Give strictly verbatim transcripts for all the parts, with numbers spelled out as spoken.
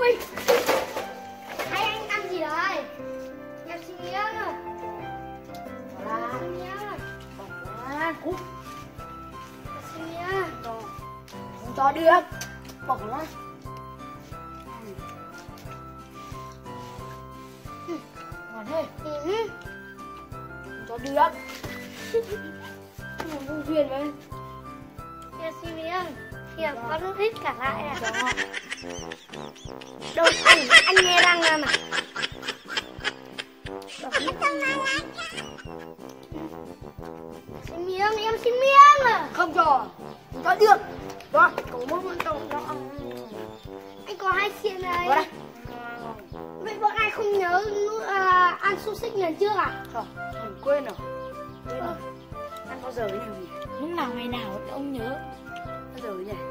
ui. Hai anh ăn gì đấy? Em xin miếng. Bỏ ra. Xin miếng. Bỏ ra. Cút. Xin miếng. Không cho được. Bỏ ra. Ngon thế. Ừ. Không cho được. Không duyên vậy. Em xin miếng. Kìa, con thích cả lại à. Đâu, anh, anh nghe răng ra mà. Xin miếng, em xin miếng à. Không cho. Không cho được. Đó, cậu muốn muốn cậu cho ăn. Anh có hai xiên đấy. Vào đây. Vậy bọn anh không nhớ à, ăn xúc xích lần trước à? Không, mình quên rồi. Quên rồi. Ăn bao giờ ấy nhỉ? Lúc nào ngày nào ông nhớ. Bao giờ ấy nhỉ?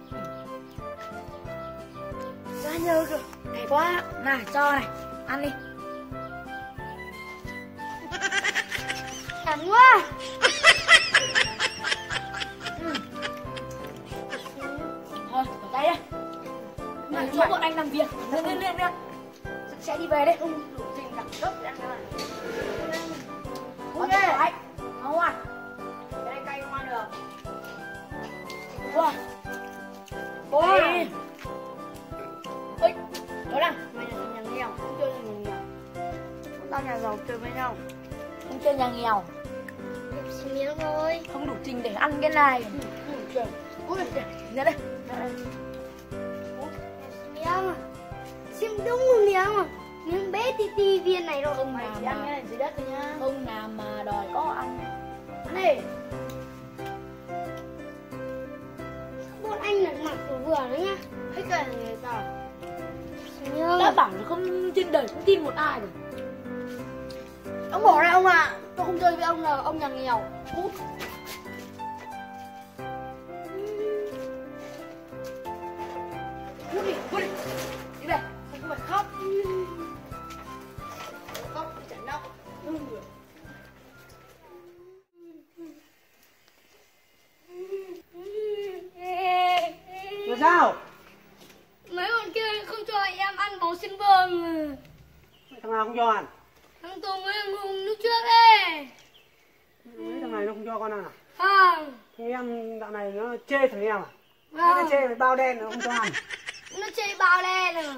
Ra nhớ cơ. Hay quá. Này, cho này. Ăn đi. Cắn quá. Ừ. Thôi, bỏ tay đây. Này, cho bọn anh làm việc. Lên, lên, lên, lên. Sẽ đi về đây. Không đủ trình đẳng cấp để ăn cái này. Ok, anh. Ngon à? Cái này cay không ăn được. Wow. Ôi. Ôi. Đó nào. Mày là thằng nhà nghèo, Không chơi nhà nghèo. Chúng ta nhà giàu chơi với nhau. Không chơi nhà nghèo. em xin miếng thôi. Không đủ trình để ăn cái này. Ừ, trời. Ui, ra đây. Ra đây. Miếng. Xin đúng một miếng mà. Miếng bé tí tí viên này rồi. Không Mày nào chỉ ăn mà- cái này dưới đất thôi nhá. Không nào mà đòi có ăn. Ăn đi. Bọn anh là mặc vừa vừa đấy nhá. Hết cái này sao? Xin miếng. Đã bảo là không trên đời không tin một ai rồi. Ông bỏ này ông ạ. À. Tôi không chơi với ông là ông nhà nghèo. Cút. Cút đi, cút đi. Đi về. Không phải khóc. Khóc thì chẳng đâu. Làm sao? Mấy bọn kia không cho em ăn bò xin bơm. Thằng nào không cho ăn? Thằng Tùng với thằng Hùng lúc trước ấy. Mấy thằng này nó không cho con ăn à? Không. Thằng em dạo này nó chê thằng em à? Nó Không. chê mày bao đen nó không cho ăn. Nó chơi bao đen rồi.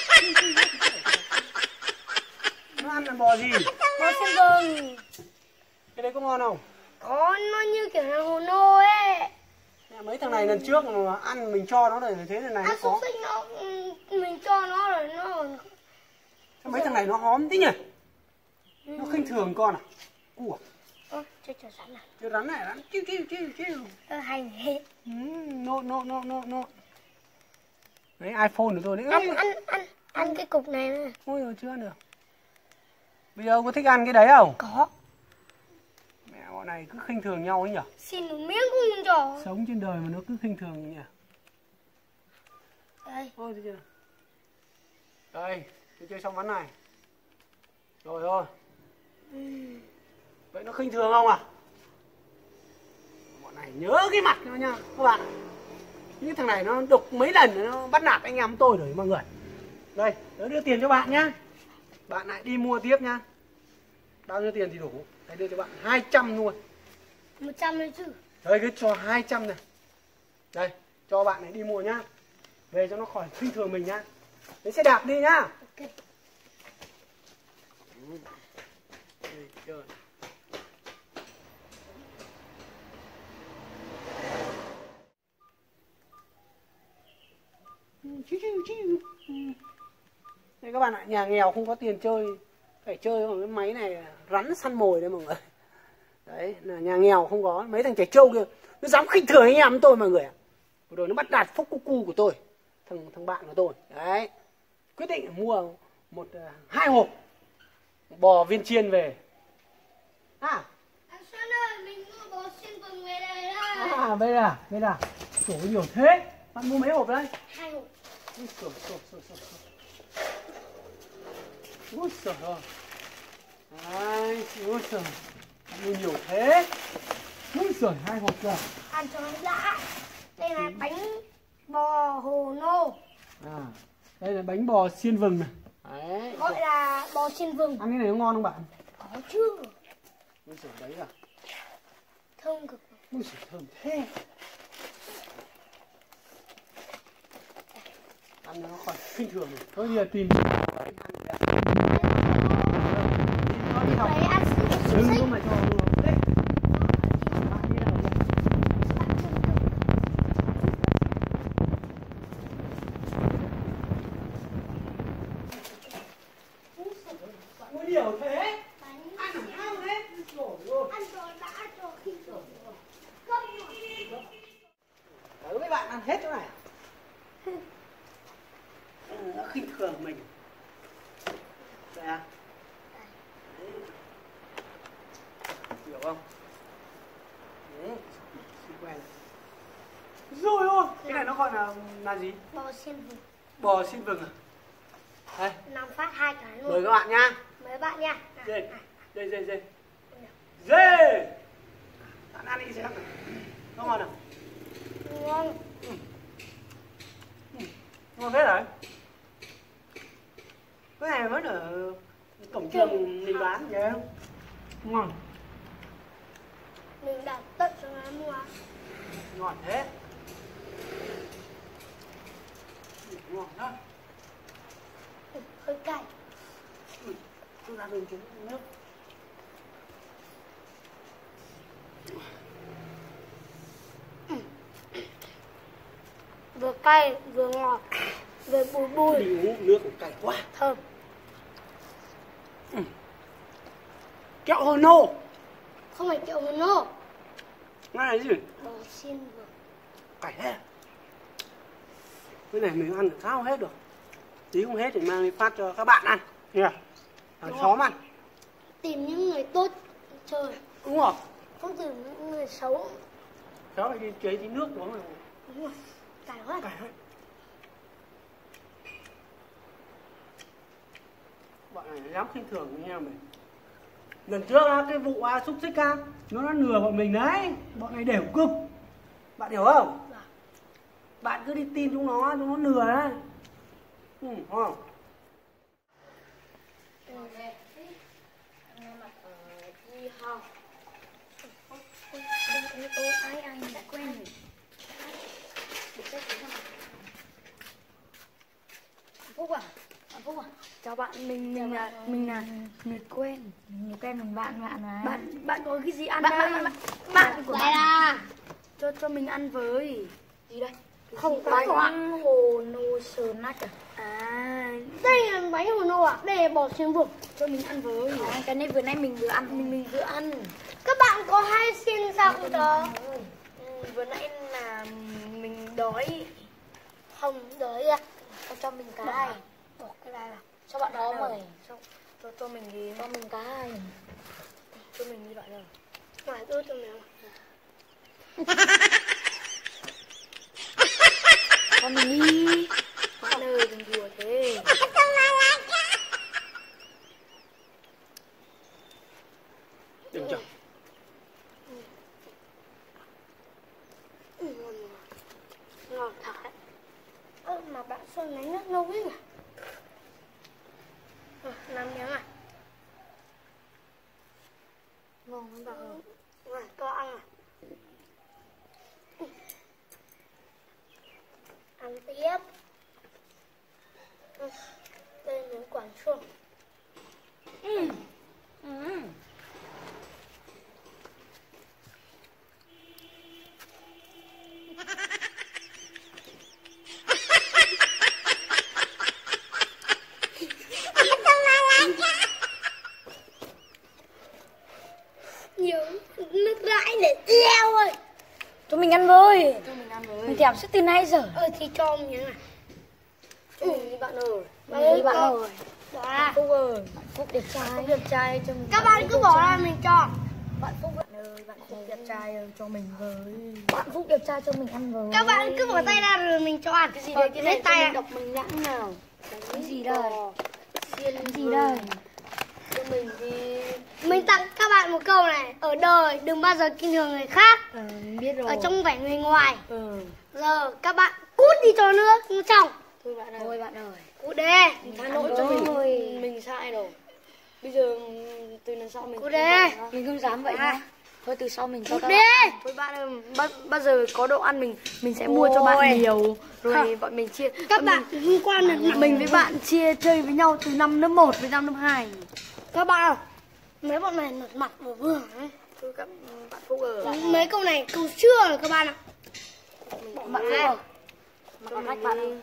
Nó ăn là bò gì? Bò xin bơm. Cái đấy có ngon không? Có, nó như kiểu là hồ nô ấy. Mấy thằng này lần trước mà ăn mình cho nó rồi thế lần này nó Ăn xúc có. xích nó, ừ, mình cho nó rồi nó còn... Mấy thằng này nó hóm thế nhỉ? Nó khinh thường con à? Ủa? Ơ, chơi chờ sẵn à? Cái rắn này rắn chiu chiu chiu chiu. Ơ, hành hết. Ừ, nộn nộn nộn nộn nộn. Đấy iPhone của tôi đấy. Ăn, ăn, ăn, ăn cái cục này nữa. Ôi rồi chưa ăn được. Bây giờ ông có thích ăn cái đấy không? Có. Mẹ bọn này cứ khinh thường nhau ấy nhỉ? Xin một miếng cũng không cho. Sống trên đời mà nó cứ khinh thường nhỉ? Đây. Ôi thấy chưa? Đây, tôi chơi xong ván này. Rồi thôi. Ừ. Vậy nó khinh thường không à? Bọn này nhớ cái mặt nó nha các bạn. Những thằng này nó đục mấy lần nó bắt nạt anh em tôi rồi mọi người. Đây, tớ đưa tiền cho bạn nhá. Bạn lại đi mua tiếp nhá. Bao nhiêu tiền thì đủ? Hãy đưa cho bạn hai trăm luôn. Một trăm đấy chứ. Đây cứ cho hai trăm này. Đây, cho bạn này đi mua nhá. Về cho nó khỏi khinh thường mình nhá. Lấy xe đạp đi nhá. Ok. Đây, chơi. Đây các bạn ạ, nhà nghèo không có tiền chơi, phải chơi bằng cái máy này rắn săn mồi đấy mọi người. Đấy, là nhà nghèo không có, mấy thằng trẻ trâu kia nó dám khinh thường anh em tôi mọi người ạ. Vừa rồi nó bắt nạt phúc cu cu của tôi, thằng thằng bạn của tôi. Đấy, quyết định mua một uh, hai hộp bò viên chiên về. À, Anh Xuân ơi, mình mua bò xin bừng về đây đây. à đây là, đây là, trời ơi, nhiều thế. Bạn mua mấy hộp đấy? Hai hộp. Úi giời, giời, giời, giời. Úi giời ơi. Đấy, úi giời. Bạn mua nhiều thế. Úi giời, hai hộp rồi. Ăn cho nó đã. Đây là bánh bò hồ nô. À, Đây là bánh bò xiên vừng này. Đấy. Gọi là bò xiên vừng. Ăn cái này nó ngon không bạn? Có chứ. Ui giời đấy à. Thơm cực. Ui giời thơm thế. Ăn nó khỏi khinh thường này. Thôi bây giờ tìm Đấy ăn xúc đừng xích. có mà cho nó đấy. Bạn đi nào vậy? Bạn mua nhiều thế? Ăn làm sao thế? Rồi rồi. Ăn rồi đã cho khi rồi. Đấy, mấy bạn ăn hết chỗ này. Ừ, nó khinh thường mình. Đây à? Đấy. Hiểu không? Đấy, xin quen. Rồi ôi, cái này nó gọi là là gì? Bò xiên vừng. Bò xiên vừng à? Đây, Làm phát hai cái luôn. mời các bạn nha. Mời bạn nha. Đây, đây, đây, đây. Dê. Bạn ăn đi xem nào. Nó ngon nào? Ngon. Ừ. Ừ. Ngon thế đấy. Cái này vẫn ở cổng trường mình bán vậy không? Ngon. Mình đặt tận cho nó mua. Ngon thế. Ngon đó. Ừ, hơi cay. Ừ. Tôi ra đường chúng nước. Vừa cay vừa ngọt vừa bùi bùi. Mình uống nước cũng cay quá. Thơm. Ừ. Kẹo hồ nô. Không phải kẹo hồ nô. Nó là gì? Bò xiên vừng. Cay thế. Cái này mình ăn được sao hết được. Tí không hết thì mang đi phát cho các bạn ăn nha. Hàng xóm ăn. Tìm những người tốt chơi. Đúng rồi. Không tìm những người xấu. Cháu phải đi chế tí nước uống rồi. Đúng rồi. Cay quá. Cay hết. Bọn này dám khinh thường với nhau mình. Lần trước á, cái vụ à, xúc xích á, nó đã lừa bọn mình đấy. Bọn này đều cực. Bạn hiểu không? Vâng. Bạn cứ đi tin chúng nó, chúng nó lừa đấy. Ừ, không? Đi học. Ô, ai ai đã quen rồi. Phúc à? Bạn Phúc à? Chào bạn, mình mình là mình là người quen, người quen cùng bạn bạn mà. Bạn bạn có cái gì ăn Bạn đây? bạn bạn Bạn của lại bạn là cho cho mình ăn với. Gì đây? không có Bánh bánh. hồ nô sườn nát à? À, Đây là bánh hồ nô ạ. Đây là bò xiên vừng. cho mình ăn với. À, cái này vừa nãy mình vừa ăn, mình mình vừa ăn. Các bạn có hay xiên xong đó? Ừ, vừa nãy là mình đói. Không, đợi ạ. Cho, cho mình cái. Bỏ, bỏ cái này vào. Cho bạn đó mời. Cho, cho cho mình đi. Cho mình cái. Cho mình đi bạn ơi. Ngoài tôi cho mình. Cho mình đi. Bạn ơi đừng đùa thế. Đừng chờ. Ừ, ngon ngon. Ngon thật đấy. Ơ, mà bạn sao lấy nước lâu ấy nhỉ? À, năm miếng à? Ngon không bạn ơi? Rồi, cho ăn à? Ừ. Ăn tiếp. Ừ. Đây là miếng quản chuông. Ừ. Ừ. Nhiều nước rãi để eo ơi. Cho mình ăn với. Cho mình ăn với. Mình thèm suốt từ nay giờ. Ơi thì cho miếng này. Cho mình đi bạn ơi. Bạn Mình ơi, đi bạn con- ơi. Đó là Phúc ơi. Bạn Phúc đẹp trai. Phúc đẹp trai cho mình. các bạn cứ bỏ ra mình cho. Bạn Phúc bạn ơi, bạn Phúc đẹp trai ơi, cho mình với. Bạn Phúc đẹp trai cho mình ăn với. Các bạn cứ bỏ tay ra rồi mình cho ăn. Cái gì Ờ, đây? Cái này lấy tay cho à? mình đọc mình nhãn nào. Cái gì đây? Xiên Cái gì vừng. đây? Cho mình đi. Mình tặng các bạn một câu này. Ở đời đừng bao giờ khinh thường người khác. Ờ, mình biết rồi. Ở trong vẻ người ngoài. Ừ. Giờ các bạn cút đi cho nữa. Nó trong. Thôi bạn ơi. Thôi bạn ơi. Cụ đê, tha lỗi cho mình, mình sai rồi. Bây giờ từ lần sau mình cụ đê, mình không dám vậy nhá. Thôi từ sau mình cho các đê. bạn. Thôi bạn ơi, bao, bao giờ có đồ ăn mình mình sẽ mua cho bạn nhiều rồi bọn mình chia. Các bạn hôm qua là Mình với bạn chia chơi với nhau từ năm lớp một với năm lớp hai. các bạn ơi, mấy bọn này lật mặt vừa vừa ấy. Thôi các bạn Phúc ở Mấy câu này câu xưa rồi các bạn ạ. bạn Phúc ở cho mình bạn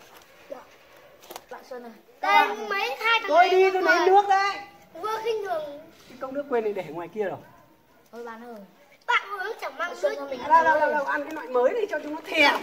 bạn Xuân này. Đây mấy hai thằng Tôi này đi tôi lấy vừa- nước đấy. vừa khinh thường. Cái cốc nước quên đi để ngoài kia rồi. Thôi bạn ơi. Bạn vừa chẳng mang Xuân nước. cho mình ăn Đâu đâu đâu thôi. đâu ăn cái loại mới đi cho chúng nó thèm.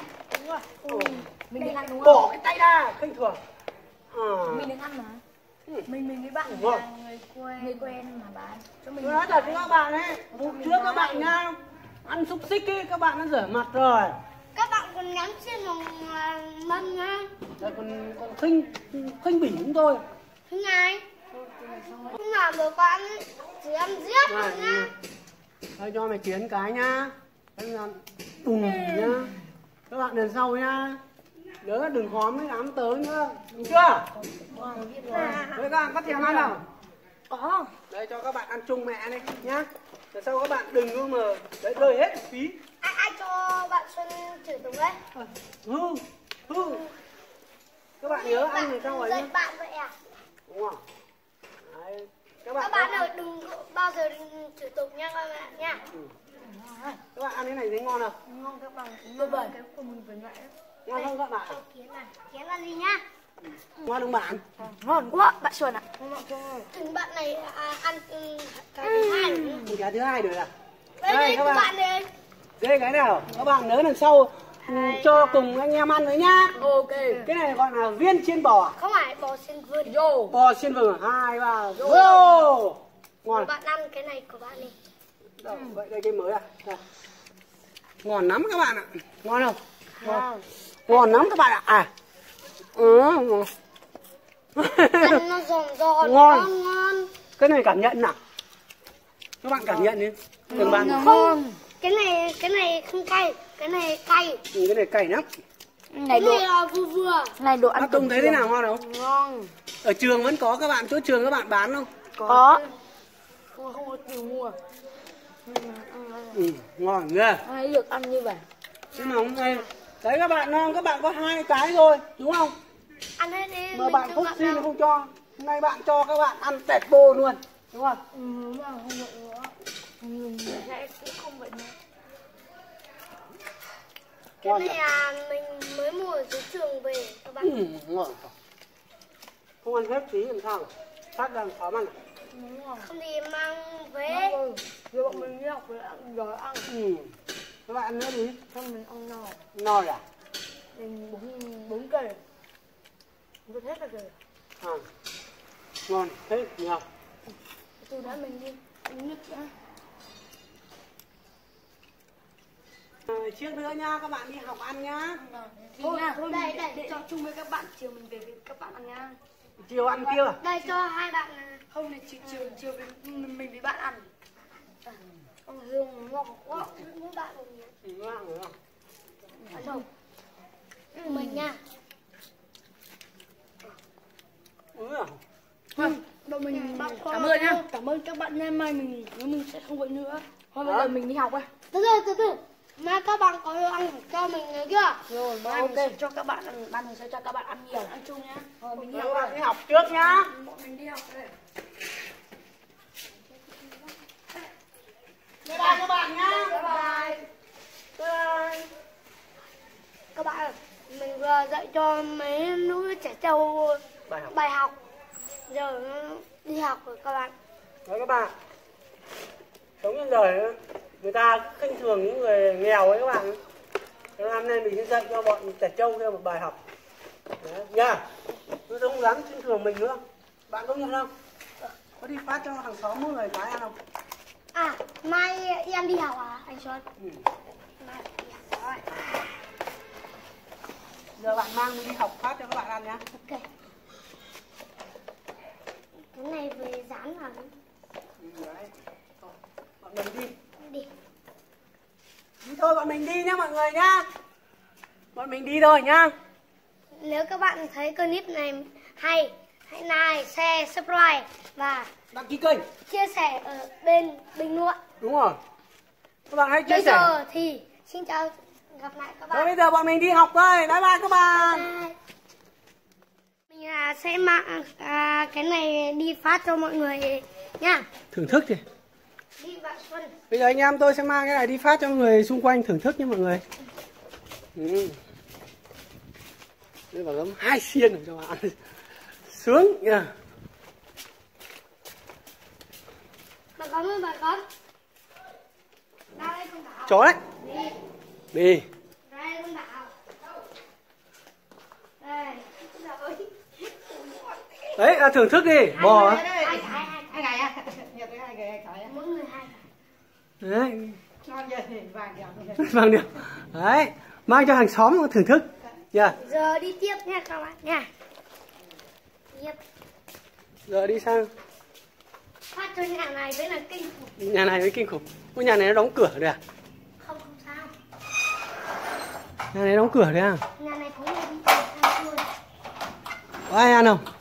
Mình đừng ăn đúng Bỏ không? cái tay ra, khinh thường. Ờ. Mình đừng ăn mà. Mình mình với bạn Vâng. là người quen người quen mà bạn. Cho mình. Tôi nói thật với các bạn ấy, vụ trước các bạn nhá, ăn xúc xích ấy, các bạn đã rửa mặt rồi. Các bạn còn nhắn trên lòng mâm nha. Rồi còn còn khinh khinh bỉ chúng tôi. Thứ ngày không làm được bạn chỉ ăn giết Này, thôi nhá. thôi cho mày chiến cái nhá. Anh làm đùng nhá. Các bạn lần sau nhá. Nhớ đừng hóm với đám tớ nữa. Đúng chưa? Đấy các bạn có thèm ăn không? Có. Đây cho các bạn ăn chung mẹ đây nhá. Lần sau các bạn đừng có mà đấy rơi hết phí. Ai, ai cho bạn Xuân chửi Tùng đấy? Hư, hư. Các bạn nhớ ăn thì sao ấy dạy nhá. bạn vậy à? Đúng không? Đấy. Các bạn, Các bạn ơi đừng bao giờ đừng chửi Tùng nha các bạn nha. các bạn ăn cái này thấy ngon không? Ngon các bạn. Tôi bẩn cái của mình vẫn vậy. Ngon không các bạn? Cho Kiến này, Kiến là gì nhá? Ngon không bạn? Ngon quá bạn Xuân ạ. Thằng bạn này à, ăn ừ, cái thứ hai rồi. Thì cái thứ hai rồi à? Đây Đây, đây các các bạn. bạn đây. Đây cái nào? Các bạn nhớ lần sau ừ, cho cùng anh em ăn với nhá. Ok. Cái này gọi là viên chiên bò. Không phải bò xin vườn. Yo. Bò chiên vừng hai ba. Vô. Ngon. Bạn ăn cái này của bạn đi. Đâu, vậy đây cái mới à? Đây. Ngon lắm các bạn ạ. Ngon không? Ngon. Ngon lắm các bạn ạ. À. Ừ, ngon. Ăn nó giòn giòn Ngon. ngon ngon. Cái này cảm nhận nào. Các bạn cảm nhận đi. Từng bạn. Không, cái này cái này không cay, cái này cay. Ừ, cái này cay lắm. Này Cái đồ này là vừa vừa. này đồ ăn Bác Tùng thấy thế nào ngon không? ngon. Ở trường vẫn có các bạn, chỗ trường các bạn bán không? Có. Không không có tiền mua. Ừ, ngon ghê. Ai được ăn như vậy. Chứ mà không hay. Đấy các bạn ngon, các bạn có hai cái thôi, đúng không? Ăn hết đi. Mà mình bạn chưa Phúc gặm xin đâu. không cho. Hôm nay bạn cho các bạn ăn tẹt bô luôn, đúng không? Ừ, mà không được nữa. Mình sẽ cũng không vậy nữa. Cái Ngon này nhỉ? là mình mới mua ở dưới trường về các bạn. Ừ, ngon. Không ăn hết tí làm sao? Phát ra khó ăn. Không thì mang về. Giờ bọn mình đi học rồi ăn rồi ăn. Ừ. Các bạn ăn nữa đi. Xong mình ăn no. No à? Mình bốn bốn cây. Mình hết rồi. À. Ngon, thế nhiều. Từ đó mình đi uống nước đã. À, chiếc nữa nhá, các bạn đi học ăn nhá. Thôi, thôi đây, đây, đây, đây, cho- cho chung với các bạn chiều mình về với các bạn ăn nha. Chiều ăn kia à? Đây cho hai bạn à. Không này chiều chiều chiều với mình, mình với bạn ăn. Ăn hương ngon quá. Những bạn của mình. Ừ, ngon rồi không? Ăn đâu? Mình nha. Ừ à? Bọn mình Bạn có- cảm ơn nhá. Cảm ơn các bạn nha. Mai mình nếu mình sẽ không vậy nữa. Thôi bây Hả? giờ mình đi học đây. Từ từ từ từ. Mai các bạn có đồ ăn phải cho mình nhớ chưa? Rồi mai mình sẽ cho các bạn ăn, ban mình sẽ cho các bạn ăn nhiều ăn chung nhá. Rồi mình đi Các học bạn đi đây. học trước nhá. Bọn mình đi học đây. Bye bye các bạn nhá. Bye bye. Bye. Các bạn ơi, mình vừa dạy cho mấy lũ trẻ trâu Bài học. bài học. Giờ nó đi học rồi các bạn. Đấy các bạn. Sống trên đời ấy, người ta khinh thường những người nghèo ấy các bạn. Thế hôm nay mình sẽ dạy cho bọn trẻ trâu theo một bài học. Đấy, nha. Tôi không dám khinh thường mình nữa. Bạn công nhận không? Có đi phát cho hàng xóm mỗi người cái ăn không? À, mai em đi học à anh Xuân? Ừ. Mai đi học rồi. Giờ bạn mang đi học phát cho các bạn ăn nhá. Ok. Cái này về dán vào Ừ, đấy. Thôi, bọn mình đi. đi. Đi thôi bọn mình đi nhá mọi người nhá. Bọn mình đi thôi nhá. Nếu các bạn thấy clip này hay hãy like, share, subscribe và đăng ký kênh. chia sẻ ở bên bình luận. Đúng rồi. Các bạn hãy chia Bây sẻ. giờ thì xin chào, gặp lại các Rồi bạn. bây giờ bọn mình đi học thôi. Bye bye các bạn. Bye. Mình à, sẽ mang à, cái này đi phát cho mọi người nha. Thưởng thức đi. Đi bạn Xuân. Bây giờ anh em tôi sẽ mang cái này đi phát cho người xung quanh thưởng thức nha mọi người. Ừ. Đây vào gấm hai xiên rồi cho bạn. Sướng nha. Bà con ơi bà con. Ra đây con Thảo. Chó đấy. Đi. Đi. Ra đây con Thảo. Đây. Rồi. Đấy là thưởng thức đi. Bò. Hai cái, hai Hai ngày à? Nhật hai ngày hai cái. mỗi người hai cái. Đấy. Ngon vậy thì vàng đẹp. Vâng được. Đấy. Mang cho hàng xóm thưởng thức. Yeah. Giờ đi tiếp nha các bạn nha. Tiếp. Giờ đi sang Phát cho nhà này với là kinh khủng. nhà này mới kinh khủng. Ngôi nhà này nó đóng cửa rồi à? Không không sao. Nhà này đóng cửa đấy à? Nhà này có người đi tìm sang xuôi. Có ai ăn không?